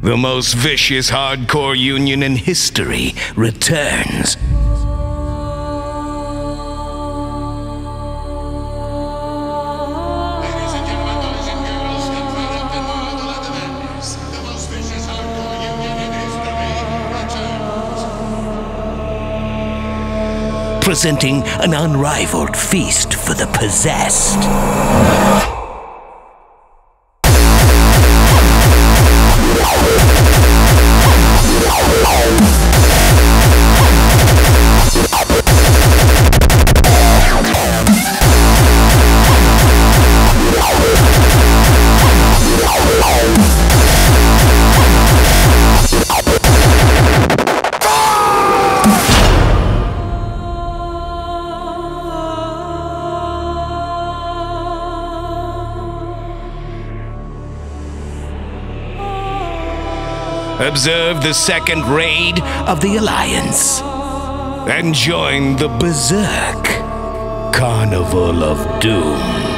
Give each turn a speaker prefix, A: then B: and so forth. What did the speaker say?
A: The most vicious hardcore union in history returns. Presenting an unrivaled feast for the possessed. Observe the second raid of the Alliance and join the BERSERK Carnival of Doom.